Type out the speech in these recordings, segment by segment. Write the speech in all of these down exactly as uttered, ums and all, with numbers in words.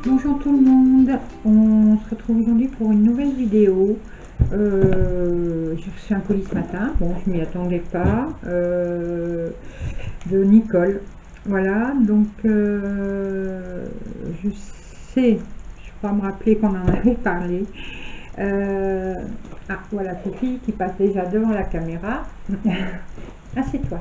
Bonjour tout le monde, on se retrouve aujourd'hui pour une nouvelle vidéo. Euh, j'ai reçu un colis ce matin, bon je m'y attendais pas, euh, de Nicole. Voilà, donc euh, je sais, je crois me rappeler qu'on en avait parlé. Euh, ah voilà, Sophie qui passe déjà devant la caméra. Assieds-toi.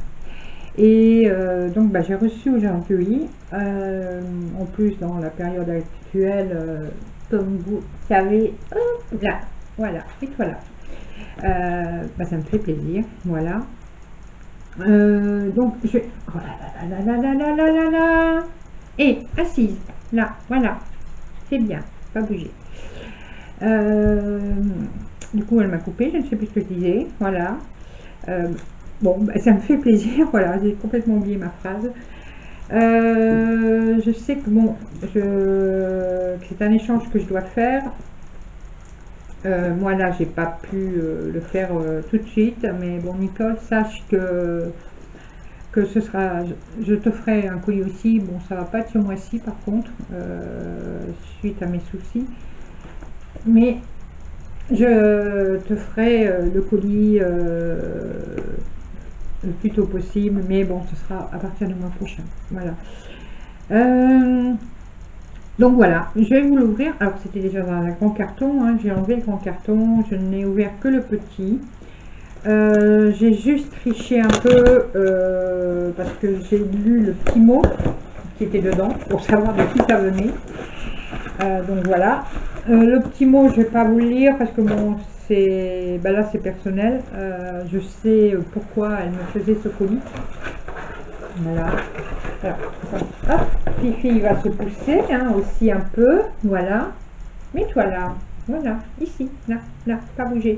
Et euh, donc bah, j'ai reçu aujourd'hui, euh, en plus dans la période actuelle, euh, comme vous savez, hop là, voilà, et voilà. Euh, bah, ça me fait plaisir, voilà. Euh, donc je... Oh là là là là là là là là. Et assise, là, voilà, c'est bien, pas bouger. Euh, du coup elle m'a coupé, je ne sais plus ce que je disais, voilà. Euh, Bon, bah, ça me fait plaisir, voilà, j'ai complètement oublié ma phrase. Euh, je sais que bon, je, que c'est un échange que je dois faire. Euh, moi là, j'ai pas pu euh, le faire euh, tout de suite, mais bon, Nicole, sache que que ce sera, je, je te ferai un colis aussi. Bon, ça va pas être ce mois-ci, par contre, euh, suite à mes soucis, mais je te ferai euh, le colis. Euh, le plus tôt possible, mais bon, ce sera à partir du mois prochain. Voilà. Euh, donc voilà, je vais vous l'ouvrir. Alors c'était déjà dans un grand carton, hein. J'ai enlevé le grand carton, je n'ai ouvert que le petit. Euh, j'ai juste triché un peu euh, parce que j'ai lu le petit mot qui était dedans pour savoir de qui ça venait. Euh, donc voilà. Euh, le petit mot, je vais pas vous le lire parce que bon, c'est ben là c'est personnel. Euh, je sais pourquoi elle me faisait ce colis. Voilà. Alors, hop, Fifi va se pousser hein, aussi un peu. Voilà. Mets-toi là. Voilà. Ici. Là. Là. Pas bouger.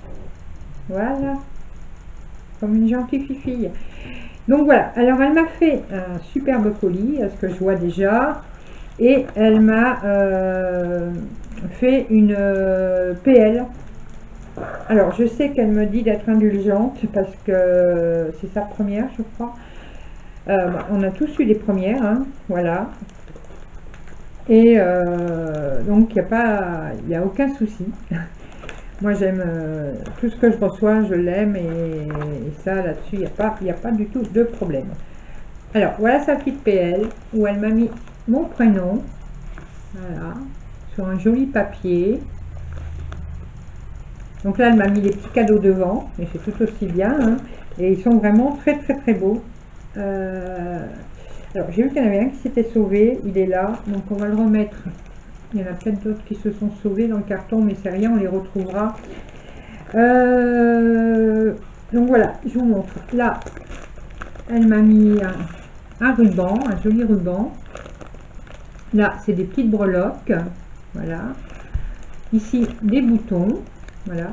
Voilà. Comme une gentille Fifi. Donc voilà. Alors elle m'a fait un superbe colis, à ce que je vois déjà. Et elle m'a euh, fait une euh, P L. Alors je sais qu'elle me dit d'être indulgente parce que c'est sa première, je crois. Euh, bah, on a tous eu des premières, hein, voilà. Et euh, donc il n'y a pas, il n'y a aucun souci. Moi j'aime euh, tout ce que je reçois, je l'aime et, et ça là-dessus il n'y a pas, il n'y a pas du tout de problème. Alors voilà sa petite P L où elle m'a mis mon prénom. Voilà, sur un joli papier. Donc là, elle m'a mis les petits cadeaux devant, mais c'est tout aussi bien. Hein, et ils sont vraiment très très très beaux. Euh, alors, j'ai vu qu'il y en avait un qui s'était sauvé, il est là, donc on va le remettre. Il y en a peut-être d'autres qui se sont sauvés dans le carton, mais c'est rien, on les retrouvera. Euh, donc voilà, je vous montre. Là, elle m'a mis un, un ruban, un joli ruban. Là, c'est des petites breloques. Voilà. Ici, des boutons. Voilà.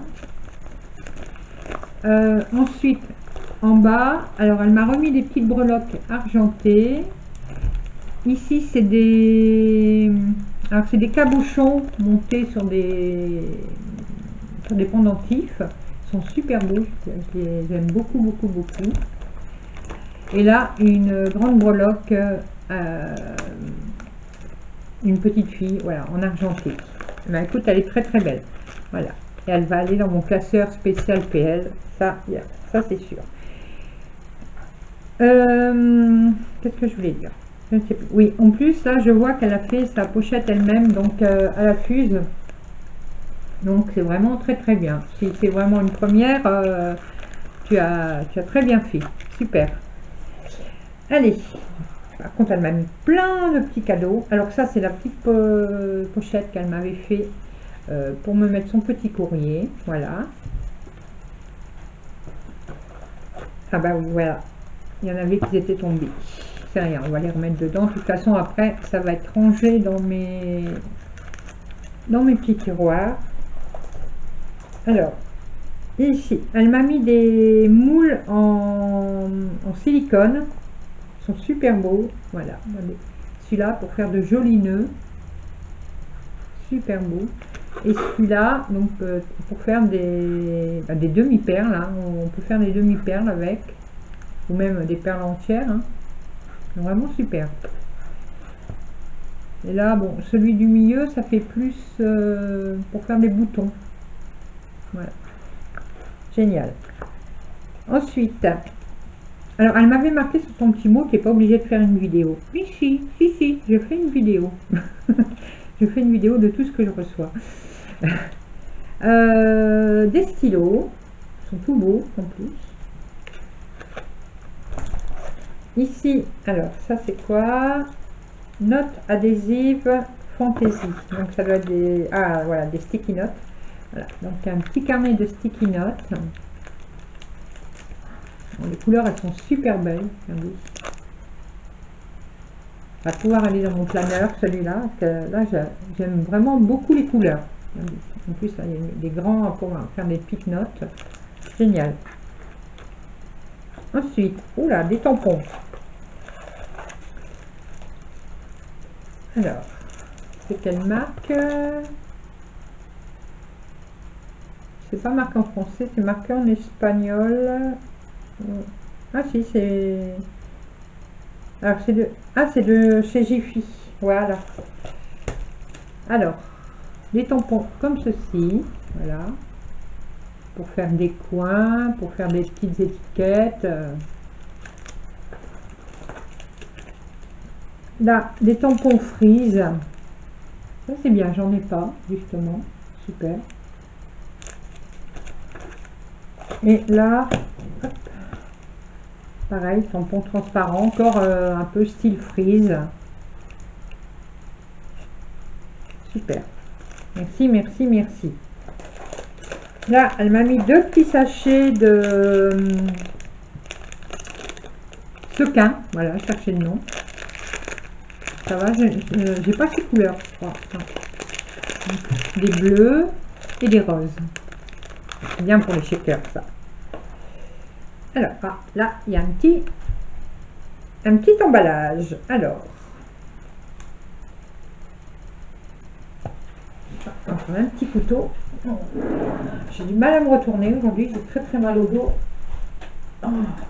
Euh, ensuite, en bas, alors elle m'a remis des petites breloques argentées. Ici, c'est des... Alors, c'est des cabochons montés sur des... sur des pendentifs. Ils sont super beaux. Je les aime beaucoup, beaucoup, beaucoup. Et là, une grande breloque... Euh, une petite fille, voilà, en argenté. Mais écoute, elle est très très belle. Voilà. Et elle va aller dans mon classeur spécial P L. Ça, yeah, ça c'est sûr. Euh, Qu'est-ce que je voulais dire? Je ne sais plus. Oui, en plus, là, je vois qu'elle a fait sa pochette elle-même, donc euh, à la fuse. Donc, c'est vraiment très très bien. Si c'est vraiment une première, euh, tu, as, tu as très bien fait. Super. Allez. Par contre, elle m'a mis plein de petits cadeaux. Alors ça, c'est la petite po pochette qu'elle m'avait fait euh, pour me mettre son petit courrier. Voilà. Ah bah oui, voilà. Il y en avait qui étaient tombés. C'est rien, on va les remettre dedans. De toute façon, après, ça va être rangé dans mes, dans mes petits tiroirs. Alors, ici, elle m'a mis des moules en, en silicone. Sont super beaux, voilà, celui-là pour faire de jolis nœuds, super beau, et celui-là donc euh, pour faire des, bah, des demi-perles, hein. On peut faire des demi-perles avec, ou même des perles entières, hein. Vraiment super. Et là, bon, celui du milieu, ça fait plus euh, pour faire des boutons. Voilà. Génial. Ensuite, alors elle m'avait marqué sur son petit mot qui n'est pas obligé de faire une vidéo. Oui, si, si, si, je fais une vidéo. Je fais une vidéo de tout ce que je reçois. Euh, des stylos, ils sont tout beaux en plus. Ici, alors ça c'est quoi? Notes adhésives fantasy. Donc ça doit être des, ah, voilà, des sticky notes. Voilà, donc un petit carnet de sticky notes. Bon, les couleurs elles sont super belles. Regardez. On va pouvoir aller dans mon planeur celui-là. Là j'aime vraiment beaucoup les couleurs. En plus il y a des grands pour faire des petites notes. Génial. Ensuite, oula, des tampons. Alors, c'est quelle marque? C'est pas marqué en français, c'est marqué en espagnol. Ah si, c'est... Alors, c'est de... Ah, c'est de chez Jiffy. Voilà. Alors, des tampons comme ceci. Voilà. Pour faire des coins, pour faire des petites étiquettes. Là, des tampons frise. Ça, c'est bien, j'en ai pas, justement. Super. Et là, hop, pareil, tampon transparent, encore euh, un peu style frise. Super. Merci, merci, merci. Là, elle m'a mis deux petits sachets de euh, sequin. Voilà, je cherchais le nom. Ça va, j'ai pas ces couleurs, je crois. Des bleus et des roses. C'est bien pour les shakers, ça. Alors, ah, là, il y a un petit, un petit emballage. Alors, encore un petit couteau. J'ai du mal à me retourner aujourd'hui, j'ai très très mal au dos. Oh.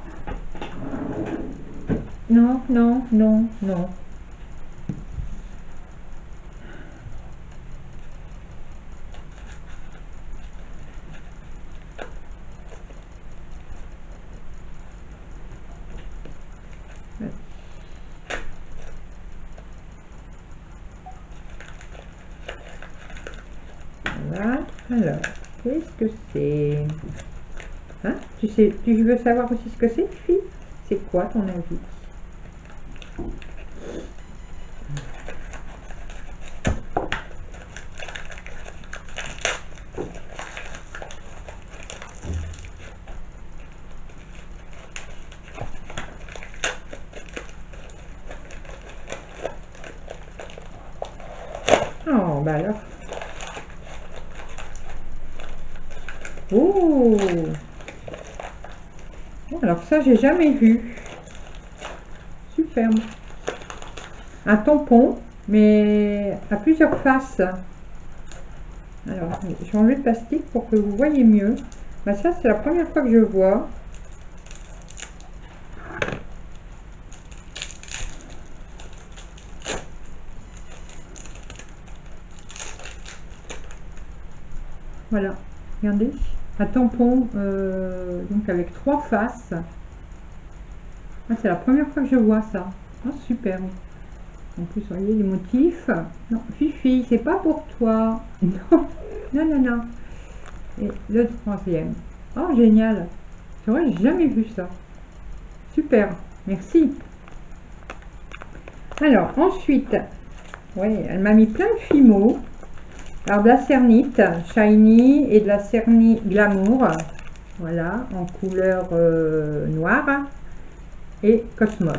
Non, non, non, non. Voilà. Alors, qu'est-ce que c'est? Hein? Tu sais, tu veux savoir aussi ce que c'est, fille? C'est quoi ton avis? Oh, bah alors. Oh! Alors ça, j'ai jamais vu. Superbe. Un tampon, mais à plusieurs faces. Alors, je vais enlever le plastique pour que vous voyez mieux. Bah, ça, c'est la première fois que je vois. Voilà, regardez. Un tampon euh, donc avec trois faces. Ah, c'est la première fois que je vois ça. Oh, super. En plus, vous voyez les motifs. Non, Fifi, c'est pas pour toi. Non, non, non, non. Et le troisième. Oh, génial. C'est vrai, j'ai jamais vu ça. Super, merci. Alors, ensuite, oui, elle m'a mis plein de Fimo. Alors, de la cernite Shiny et de la cernite Glamour. Voilà, en couleur euh, noire. Et Cosmos.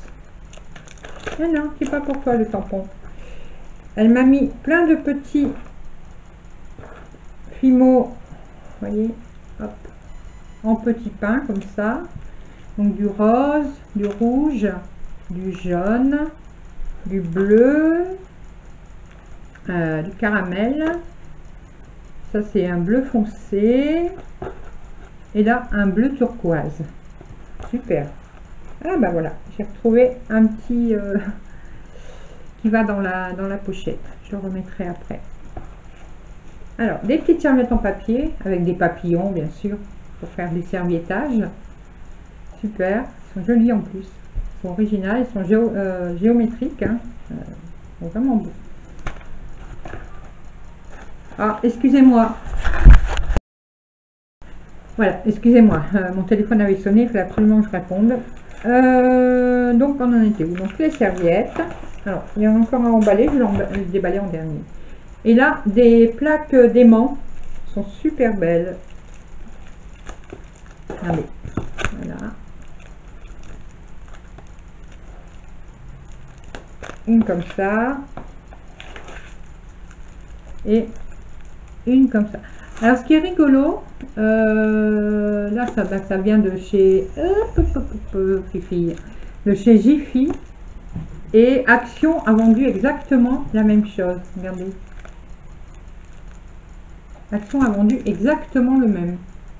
Ah non, c'est pas pour toi le tampon. Elle m'a mis plein de petits Fimo, voyez, hop, en petits pains comme ça. Donc du rose, du rouge, du jaune, du bleu, euh, du caramel. Ça c'est un bleu foncé. Et là un bleu turquoise. Super. Ah bah voilà, j'ai retrouvé un petit euh, qui qui va dans la, dans la pochette. Je le remettrai après. Alors, des petites serviettes en papier, avec des papillons, bien sûr, pour faire du serviettage. Super, ils sont jolis en plus. Ils sont originales, ils sont géo, euh, géométriques. Hein. Euh, ils sont vraiment beaux. Ah, excusez-moi. Voilà, excusez-moi. Euh, mon téléphone avait sonné, il fallait absolument que je réponde. Euh, donc, on en était où? Donc, les serviettes. Alors, il y en a encore à emballer, je vais les déballer en dernier. Et là, des plaques d'aimants sont super belles. Regardez. Voilà. Une comme ça. Et une comme ça. Alors, ce qui est rigolo, euh, là, ça, ben, ça vient de chez hop, hop, hop, hop, Fifi, de chez Jiffy. Et Action a vendu exactement la même chose. Regardez. Action a vendu exactement le même.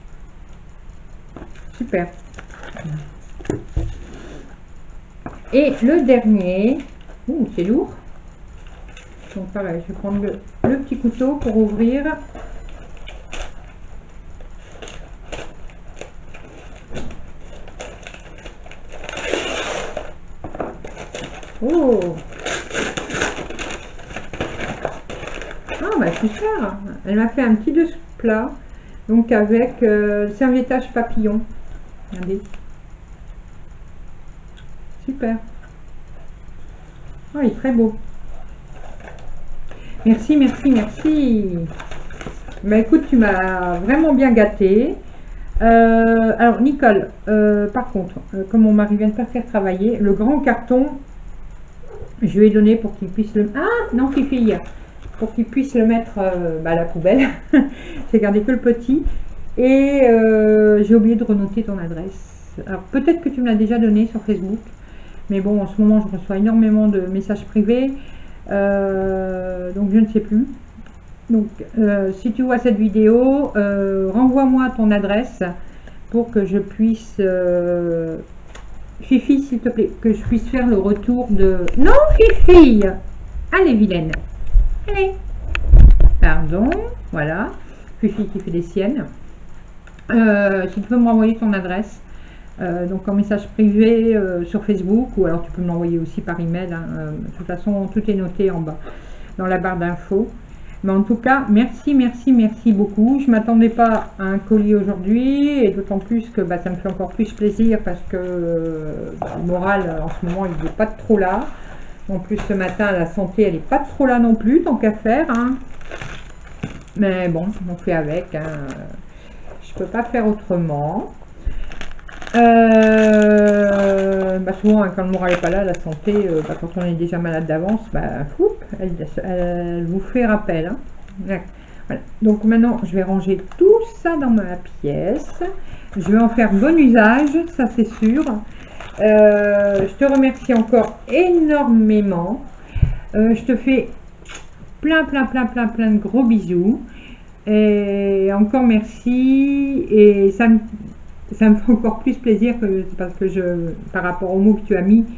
Super. Et le dernier, ouh, c'est lourd. Donc pareil, je vais prendre le, le petit couteau pour ouvrir. Oh! Ah bah super! Elle m'a fait un petit dessous de plat, donc avec euh, le serviettage papillon. Regardez. Super. Oh, il est très beau. Merci, merci, merci. Bah écoute, tu m'as vraiment bien gâté. Euh, alors Nicole, euh, par contre, euh, comme mon mari vient de partir travailler, le grand carton, je lui ai donné pour qu'il puisse le... Ah non, Fifi, pour qu'il puisse le mettre euh, bah, à la poubelle. J'ai gardé que le petit. Et euh, j'ai oublié de renoter ton adresse. Alors peut-être que tu me l'as déjà donné sur Facebook. Mais bon, en ce moment, je reçois énormément de messages privés. Euh, donc je ne sais plus. Donc euh, si tu vois cette vidéo, euh, renvoie-moi ton adresse pour que je puisse... Euh, Fifi, s'il te plaît, que je puisse faire le retour de... Non, Fifi! Allez, vilaine. Allez. Pardon, voilà. Fifi qui fait des siennes. Euh, si tu peux me renvoyer ton adresse, euh, donc en message privé euh, sur Facebook, ou alors tu peux me l'envoyer aussi par email. Hein. Euh, de toute façon, tout est noté en bas, dans la barre d'infos. Mais en tout cas, merci, merci, merci beaucoup. Je ne m'attendais pas à un colis aujourd'hui, et d'autant plus que bah, ça me fait encore plus plaisir parce que euh, bah, le moral, en ce moment, il n'est pas trop là. En plus, ce matin, la santé, elle n'est pas trop là non plus, tant qu'à faire. Hein. Mais bon, on fait avec. Hein. Je ne peux pas faire autrement. Euh, bah souvent, hein, quand le moral n'est pas là, la santé, euh, bah, quand on est déjà malade d'avance, bah, elle, elle, elle vous fait rappel. Hein. Voilà. Donc maintenant, je vais ranger tout ça dans ma pièce. Je vais en faire bon usage, ça c'est sûr. Euh, je te remercie encore énormément. Euh, je te fais plein, plein, plein, plein, plein de gros bisous. Et encore merci. Et ça me, ça me fait encore plus plaisir que, parce que je, par rapport aux mots que tu as mis,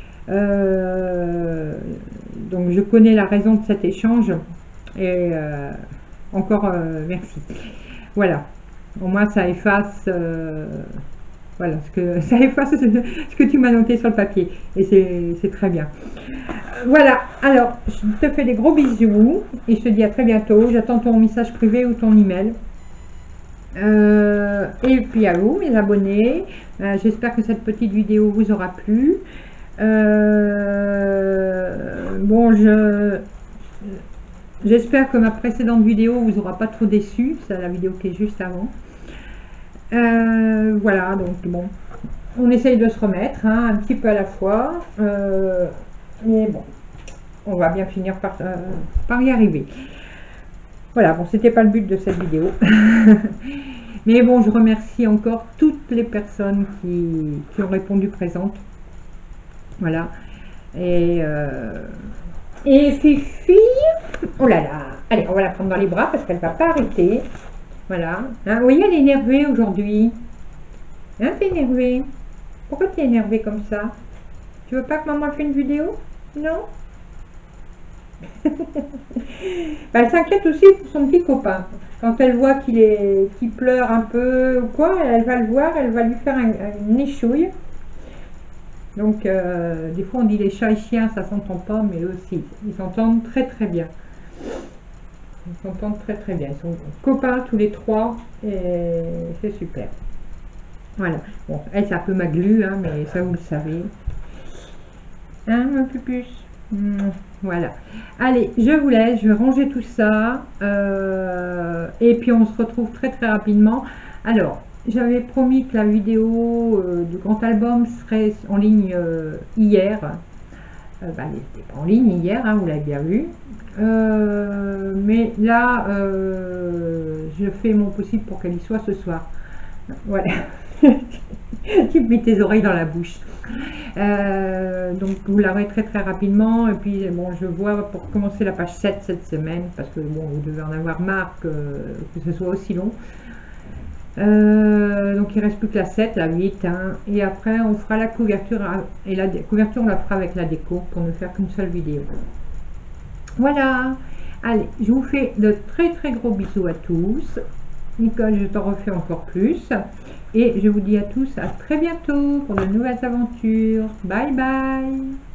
euh, donc je connais la raison de cet échange. Et euh, encore euh, merci. Voilà. Au moins ça efface. Euh, Voilà, ce que, ça efface ce que tu m'as noté sur le papier. Et c'est très bien. Voilà, alors, je te fais des gros bisous. Et je te dis à très bientôt. J'attends ton message privé ou ton email. Euh, et puis à vous, mes abonnés. Euh, J'espère que cette petite vidéo vous aura plu. Euh, bon, je... J'espère que ma précédente vidéo vous aura pas trop déçu. C'est la vidéo qui est juste avant. Euh, voilà, donc bon, on essaye de se remettre, hein, un petit peu à la fois, euh, mais bon, on va bien finir par, euh, par y arriver. Voilà, bon, c'était pas le but de cette vidéo, mais bon, je remercie encore toutes les personnes qui, qui ont répondu présentes, voilà, et, euh, et Fifi, oh là là, allez, on va la prendre dans les bras parce qu'elle va pas arrêter. Voilà. Hein, oui, elle est énervée aujourd'hui. Hein, t'es énervée? Pourquoi t'es énervée comme ça? Tu veux pas que maman fasse une vidéo? Non? Ben, elle s'inquiète aussi pour son petit copain. Quand elle voit qu'il est, qu'il pleure un peu ou quoi, elle va le voir, elle va lui faire un, une échouille. Donc, euh, des fois on dit les chats et chiens, ça s'entend pas, mais eux aussi, ils s'entendent très très bien. Ils s'entendent très très bien. Ils sont copains tous les trois et c'est super. Voilà. Bon, elle c'est un peu ma glu, hein, mais ça vous le savez. Hein, mon pupus. Mmh, voilà. Allez, je vous laisse, je vais ranger tout ça. Euh, et puis on se retrouve très très rapidement. Alors, j'avais promis que la vidéo euh, du grand album serait en ligne euh, hier. Euh, bah, elle n'était pas en ligne hier, hein, vous l'avez bien vu. Euh, mais là, euh, je fais mon possible pour qu'elle y soit ce soir. Voilà. Tu me mets tes oreilles dans la bouche. Euh, donc vous l'aurez très très rapidement. Et puis bon, je vois pour commencer la page sept cette semaine, parce que bon, vous devez en avoir marre que, que ce soit aussi long. Euh, donc il reste plus que la sept, la huit, hein, et après on fera la couverture, et la couverture on la fera avec la déco pour ne faire qu'une seule vidéo. Voilà, allez, je vous fais de très très gros bisous à tous. Nicole, je t'en refais encore plus, et je vous dis à tous à très bientôt pour de nouvelles aventures. Bye bye.